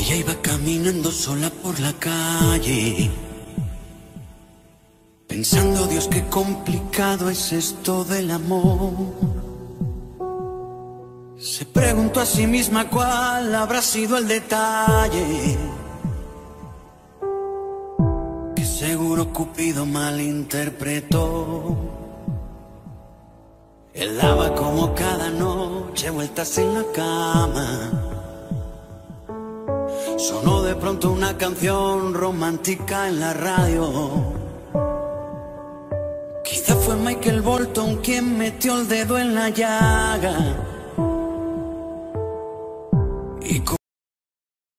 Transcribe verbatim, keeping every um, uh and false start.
Ella iba caminando sola por la calle, pensando, Dios, qué complicado es esto del amor. Se preguntó a sí misma cuál habrá sido el detalle que seguro Cupido malinterpretó. Él daba como cada noche vueltas en la cama. Sonó de pronto una canción romántica en la radio. Quizá fue Michael Bolton quien metió el dedo en la llaga.